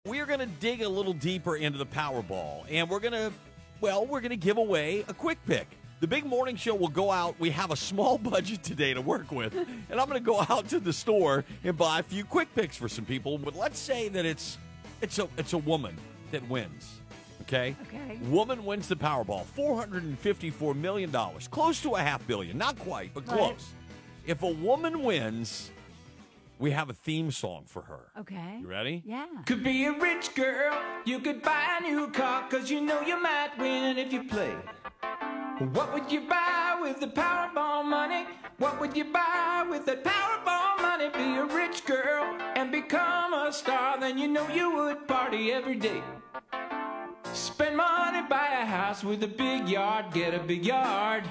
We're going to dig a little deeper into the Powerball, and we're going to give away a quick pick. The big morning show will go out. We have a small budget today to work with, and I'm going to go out to the store and buy a few quick picks for some people. But let's say that it's a woman that wins. Okay? Okay. Woman wins the Powerball, $454 million, close to $500 million. Not quite, but close. Right. If a woman wins, we have a theme song for her. Okay. You ready? Yeah. Could be a rich girl, you could buy a new car, cause you know you might win if you play. What would you buy with the Powerball money? What would you buy with the Powerball money? Be a rich girl and become a star, then you know you would party every day. Spend money, buy a house with a big yard, get a big yard.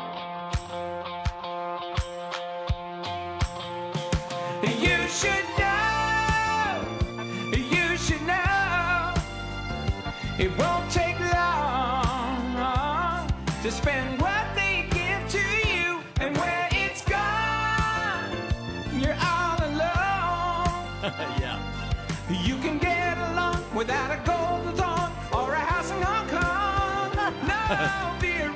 You should know, it won't take long to spend what they give to you, and when it's gone, you're all alone. Yeah. You can get along without a golden thorn or a house in Hong Kong. No, be a